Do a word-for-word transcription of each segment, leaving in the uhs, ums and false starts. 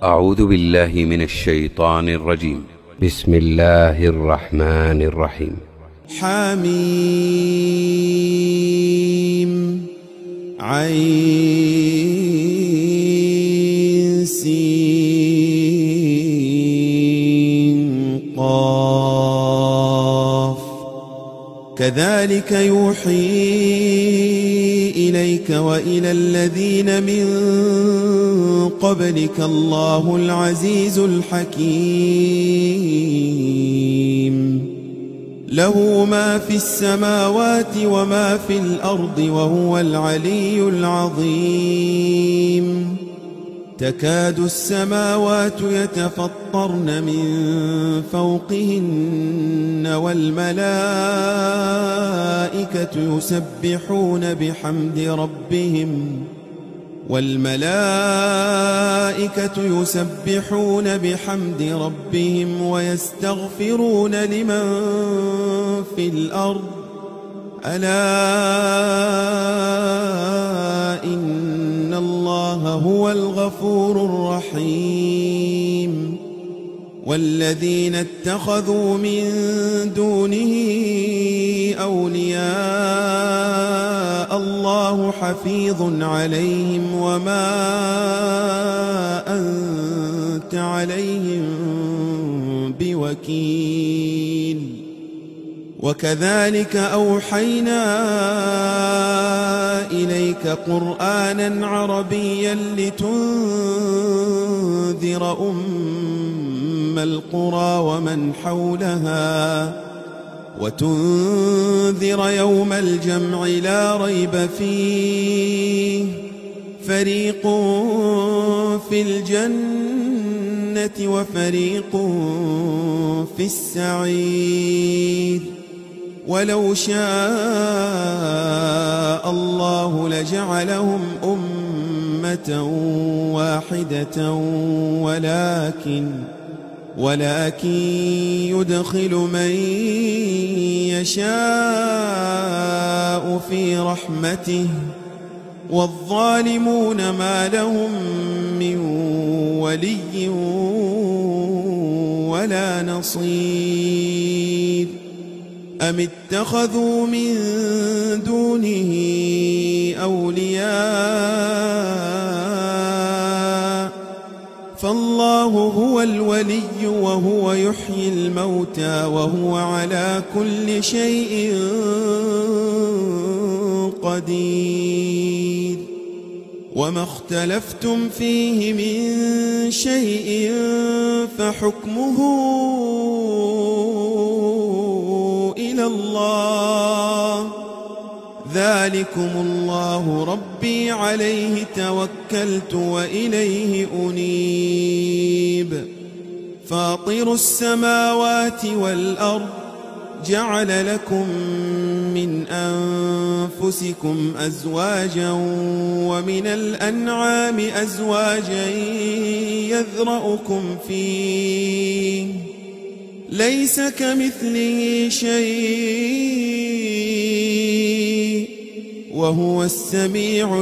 أعوذ بالله من الشيطان الرجيم. بسم الله الرحمن الرحيم. حميم عين سين قاف كذلك يوحي إليك وإلى الذين من قبلك الله العزيز الحكيم له ما في السماوات وما في الأرض وهو العلي العظيم تكاد السماوات يتفطرن من فوقهن والملائكة يسبحون بحمد ربهم والملائكة يسبحون بحمد ربهم ويستغفرون لمن في الأرض ألا إن الله هو الغفور الرحيم والذين اتخذوا من دونه أولياء الله حفيظ عليهم وما أنت عليهم بوكيل وكذلك أوحينا إليك قرآنا عربيا لتنذر أم القرى ومن حولها وتنذر يوم الجمع لا ريب فيه فريق في الجنة وفريق في السعير ولو شاء الله لجعلهم أمة واحدة ولكن ولكن يدخل من يشاء في رحمته والظالمون ما لهم من ولي ولا نصير أم اتخذوا من دونه أولياء فالله هو الولي وهو يحيي الموتى وهو على كل شيء قدير وما اختلفتم فيه من شيء فحكمه إلى الله ذلكم الله ربي عليه توكلت وإليه أنيب فاطر السماوات والأرض جعل لكم من أنفسكم أزواجا ومن الأنعام أزواجا يذرأكم فيه ليس كمثله شيء وهو السميع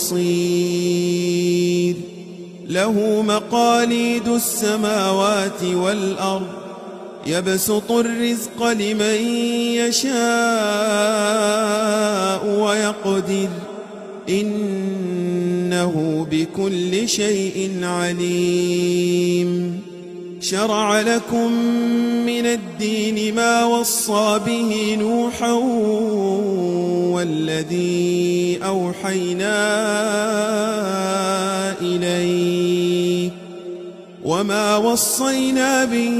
البصير له مقاليد السماوات والأرض يبسط الرزق لمن يشاء ويقدر إنه بكل شيء عليم شرع لكم من الدين ما وصى به نوحا والذي أوحينا إليك وما وصينا به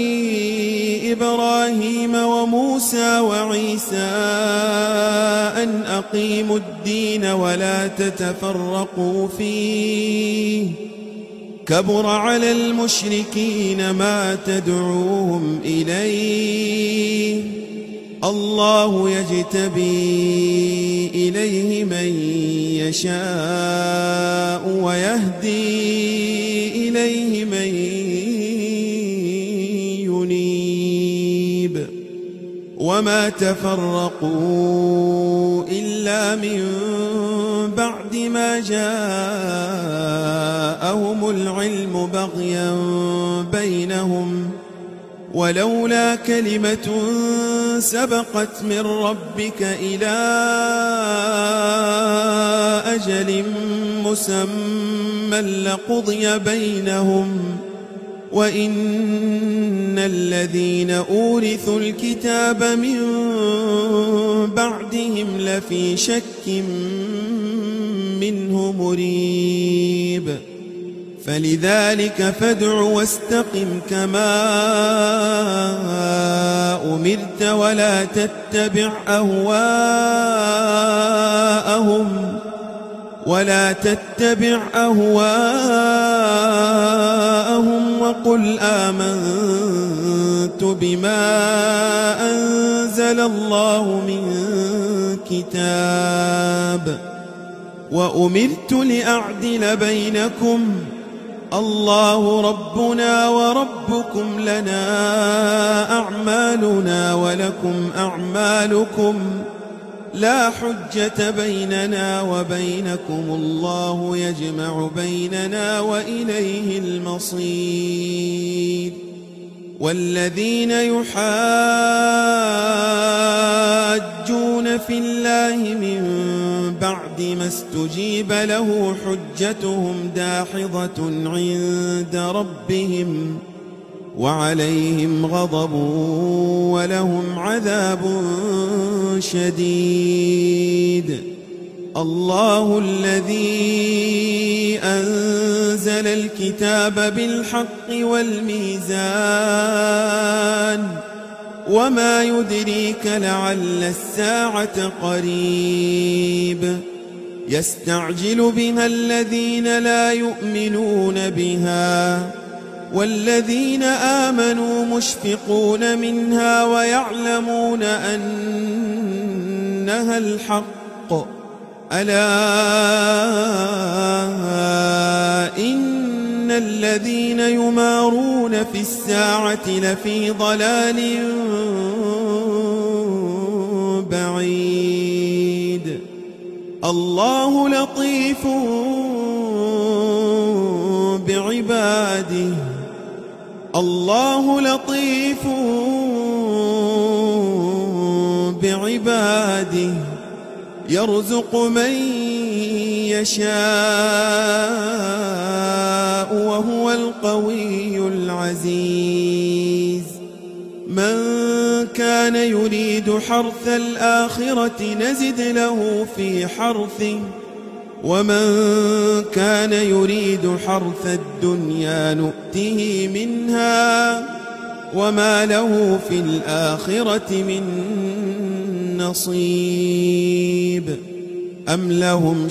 إبراهيم وموسى وعيسى أن أقيموا الدين ولا تتفرقوا فيه كبر على المشركين ما تدعوهم إليه الله يجتبي إليه من يشاء ويهدي إليه من ينيب وما تفرقوا إلا إلا من بعد ما جاءهم العلم بغيا بينهم ولولا كلمة سبقت من ربك إلى أجل مسمى لقضي بينهم وإن الذين أورثوا الكتاب من بعدهم لفي شك منه مريب فلذلك فادع واستقم كما أمرت ولا تتبع أهواءهم ولا تتبع أهواءهم وقل آمنت بما أنزل الله من كتاب وأمرت لأعدل بينكم الله ربنا وربكم لنا أعمالنا ولكم أعمالكم لا حجة بيننا وبينكم الله يجمع بيننا وإليه المصير والذين يحاجون في الله من بعد ما استجيب له حجتهم داحضة عند ربهم وعليهم غضب ولهم عذاب شديد الله الذي أنزل الكتاب بالحق والميزان وما يدريك لعل الساعة قريب يستعجل بها الذين لا يؤمنون بها والذين آمنوا مشفقون منها ويعلمون أنها الحق ألا إن الذين يمارون في الساعة لفي ضلال بعيد الله لطيف بعباده الله لطيف بعباده يرزق من يشاء وهو القوي العزيز من كان يريد حرث الآخرة نزد له في حرثه ومن كان يريد حرث الدنيا نؤته منها وما له في الآخرة من نصيب أم لهم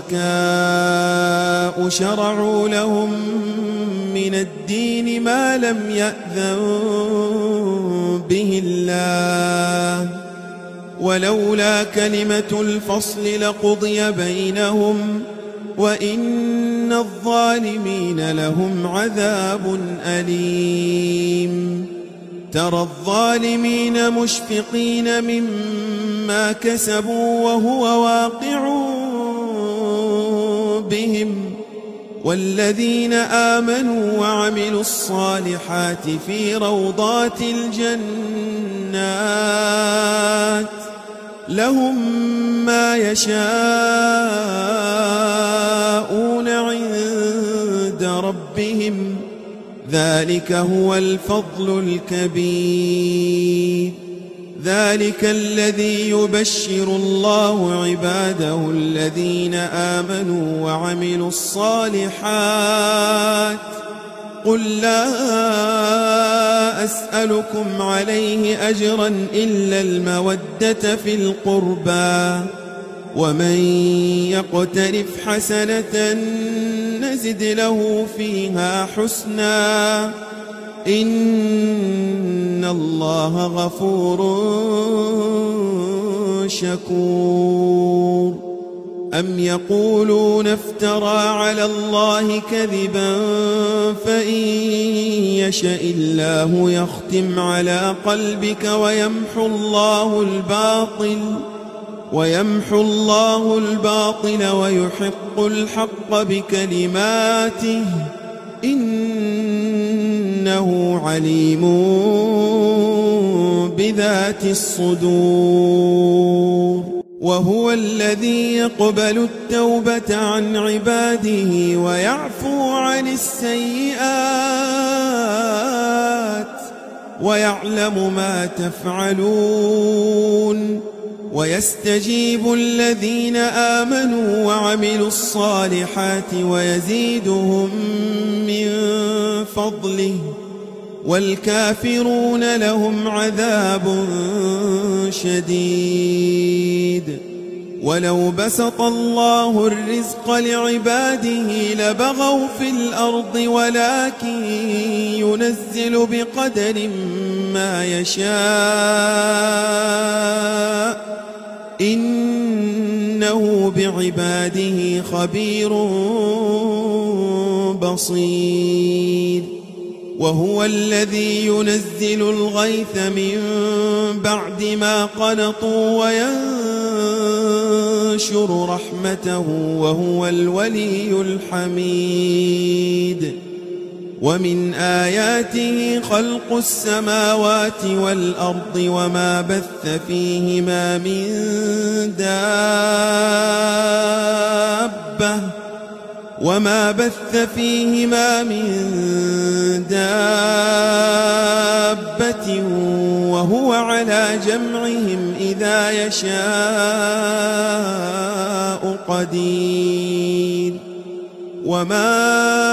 شركاء شرعوا لهم من الدين ما لم يأذن به الله ولولا كلمة الفصل لقضي بينهم وإن الظالمين لهم عذاب أليم ترى الظالمين مشفقين مما كسبوا وهو واقع بهم والذين آمنوا وعملوا الصالحات في روضات الجنات لهم ما يشاءون عند ربهم ذلك هو الفضل الكبير ذلك الذي يبشر الله عباده الذين آمنوا وعملوا الصالحات قل لا أسألكم عليه أجرا إلا المودة في القربى ومن يقترف حسنة نزد له فيها حسنا إن الله غفور شكور أم يقولون افترى على الله كذبا فإن يشأ الله يختم على قلبك ويمحو الله الباطل ويمحو الله الباطل ويحق الحق بكلماته إنه عليم بذات الصدور وهو الذي يقبل التوبة عن عباده ويعفو عن السيئات ويعلم ما تفعلون ويستجيب الذين آمنوا وعملوا الصالحات ويزيدهم من فضله والكافرون لهم عذاب شديد ولو بسط الله الرزق لعباده لبغوا في الأرض ولكن ينزل بقدر ما يشاء إنه بعباده خبير بصير وهو الذي ينزل الغيث من بعد ما قنطوا وينشر رحمته وهو الولي الحميد ومن آياته خلق السماوات والأرض وما بث فيهما من دابة وما بث فيهما من دابة وهو على جمعهم إذا يشاء قدير وما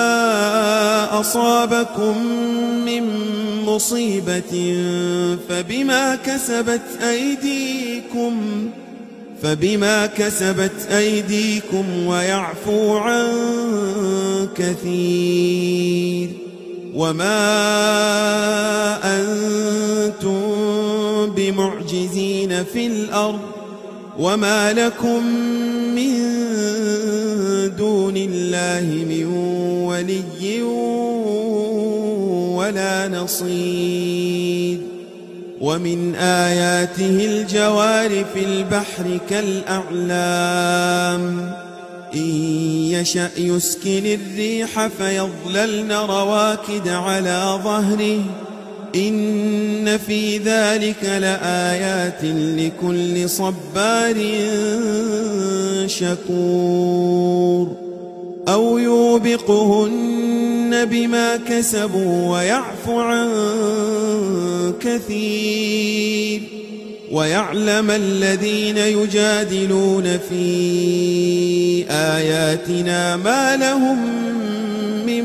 أصابكم من مصيبة فبما كسبت أيديكم فبما كسبت أيديكم ويعفو عن كثير وما أنتم بمعجزين في الأرض وما لكم من دون الله من ولي ولا نصير ومن آياته الجوار في البحر كالأعلام إن يشأ يسكن الريح فيظللن رواكد على ظهره إن في ذلك لآيات لكل صبار شكور أو يوبقهن بما كسبوا ويعفو عن كثير ويعلم الذين يجادلون في آياتنا ما لهم من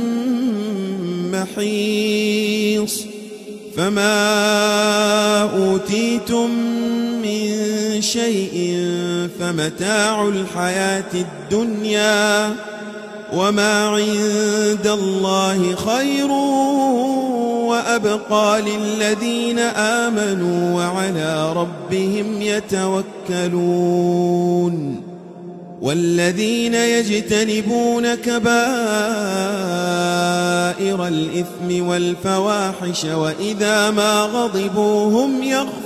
محيص فما أوتيتم من شيء فمتاع الحياة الدنيا وما عند الله خير وأبقى للذين آمنوا وعلى ربهم يتوكلون والذين يجتنبون كبائر الإثم والفواحش وإذا ما غضبوا هم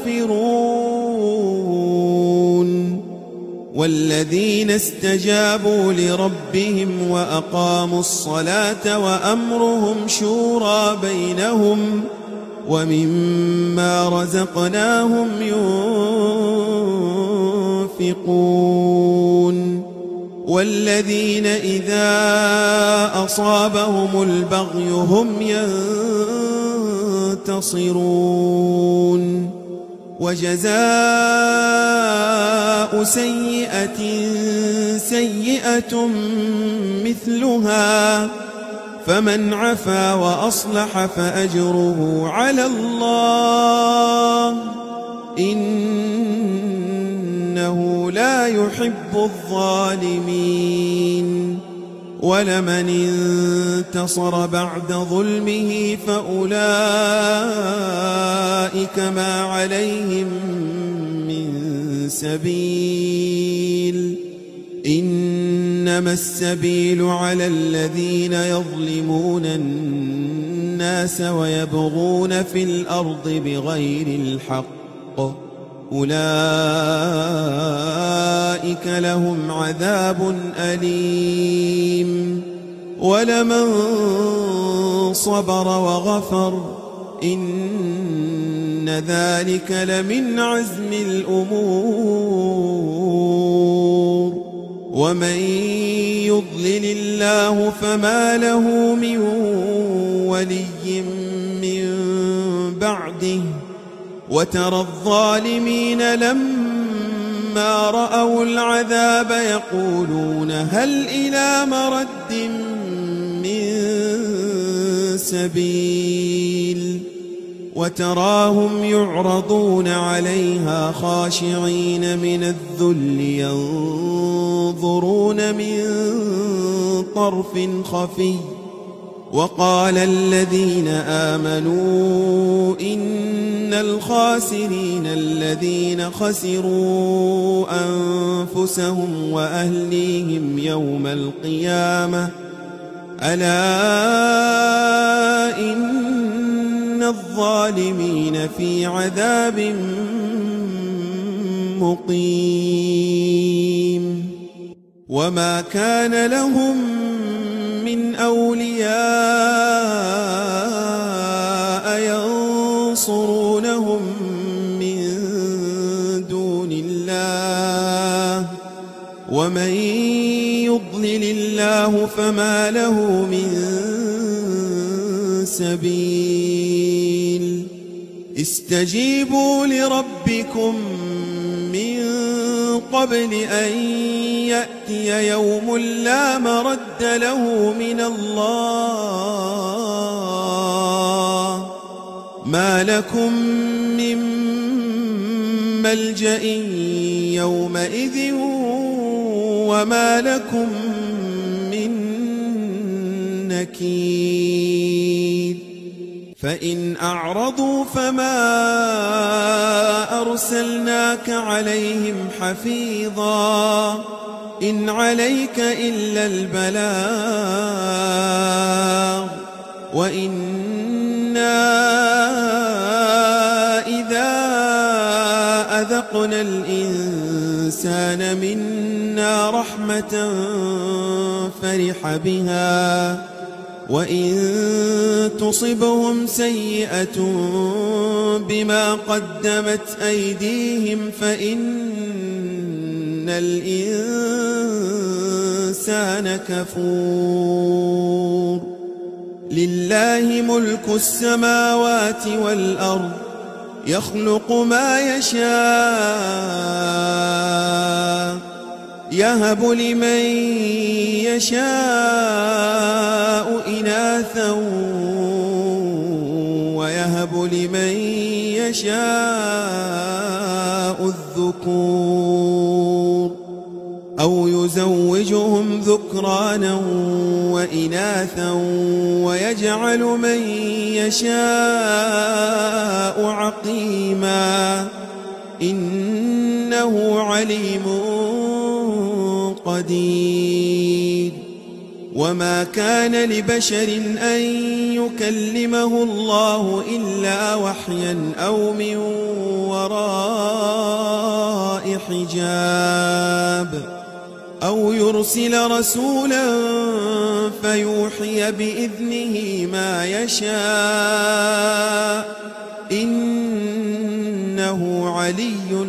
يغفرون والذين استجابوا لربهم وأقاموا الصلاة وأمرهم شورى بينهم ومما رزقناهم ينفقون والذين إذا أصابهم البغي هم ينتصرون وجزاء سيئة سيئة مثلها فمن عفا وأصلح فأجره على الله إنه لا يحب الظالمين ولمن انتصر بعد ظلمه فأولئك ما عليهم من سبيل إنما السبيل على الذين يظلمون الناس ويبغون في الأرض بغير الحق أولئك لهم عذاب أليم ولمن صبر وغفر إن ذلك لمن عزم الأمور ومن يضلل الله فما له من ولي من بعده وترى الظالمين لما رأوا العذاب يقولون هل إلى مرد من سبيل وتراهم يعرضون عليها خاشعين من الذل ينظرون من طرف خفي وقال الذين آمنوا إن الخاسرين الذين خسروا أنفسهم وأهليهم يوم القيامة ألا إن الظالمين في عذاب مقيم وما كان لهم من أولياء ينصرونهم من دون الله ومن يضلل الله فما له من سبيل استجيبوا لربكم من قبل أن يأتي يوم لا مرد له من الله ما لكم من ملجأ يومئذ وما لكم من نكير فإن أعرضوا فما أرسلناك عليهم حفيظا إن عليك إلا البلاغ وإنا إذا أذقنا الإنسان منا رحمة فرح بها وإن تصبهم سيئة بما قدمت أيديهم فإن الإنسان كفور لله ملك السماوات والأرض يخلق ما يشاء يهب لمن يشاء إناثا ويهب لمن يشاء الذكور أو يزوجهم ذكرانا وإناثا ويجعل من يشاء عقيما إنه عليم قدير وما كان لبشر أن يكلمه الله إلا وحيا أو من وراء حجاب أو يرسل رسولا فيوحي بإذنه ما يشاء إنه علي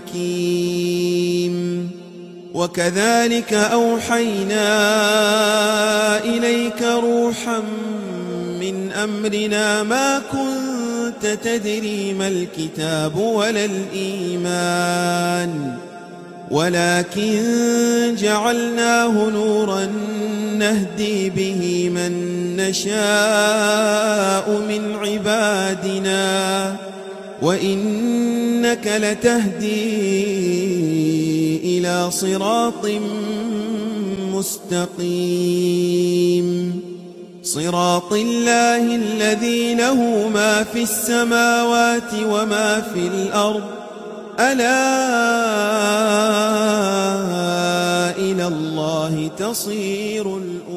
حكيم وكذلك أوحينا إليك روحا من أمرنا ما كنت تدري ما الكتاب ولا الإيمان ولكن جعلناه نورا نهدي به من نشاء من عبادنا وإنك لتهدي إلى صراط مستقيم صراط الله الذي له ما في السماوات وما في الأرض ألا إلى الله تصير الأمور